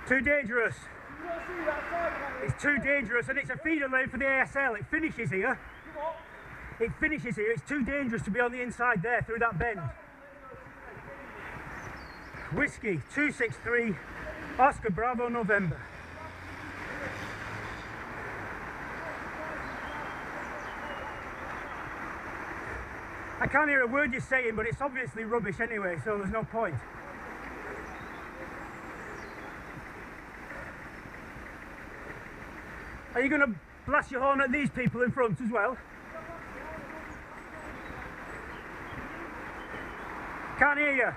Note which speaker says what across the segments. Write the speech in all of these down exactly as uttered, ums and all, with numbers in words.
Speaker 1: Too dangerous. It's too dangerous, and it's a feeder lane for the A S L. It finishes here. It finishes here. It's too dangerous to be on the inside there through that bend. Whiskey two six three, Oscar Bravo November. I can't hear a word you're saying, but it's obviously rubbish anyway, so there's no point. Are you going to blast your horn at these people in front as well? Can't hear you.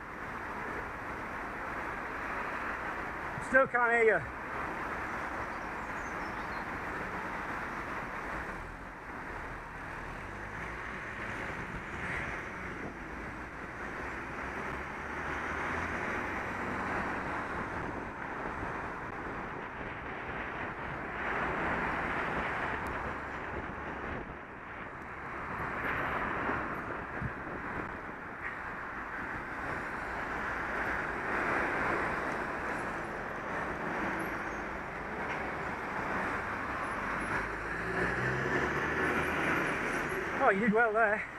Speaker 1: Still can't hear you. Oh, you did well there.